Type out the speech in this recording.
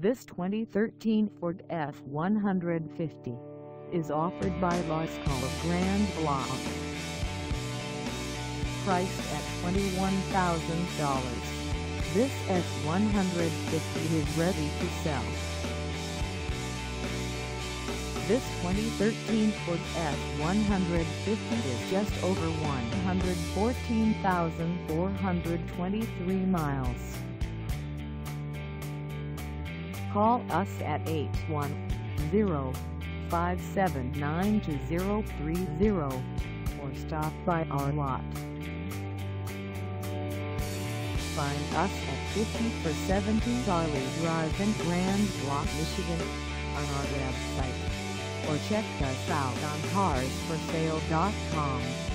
This 2013 Ford F-150 is offered by Lasco of Grand Blanc. Priced at $21,000, this F-150 is ready to sell. This 2013 Ford F-150 is just over 114,423 miles. Call us at 810-579-2030 or stop by our lot. Find us at 50-70 Charlie Drive in Grand Blanc, Michigan on our website, or check us out on carsforsale.com.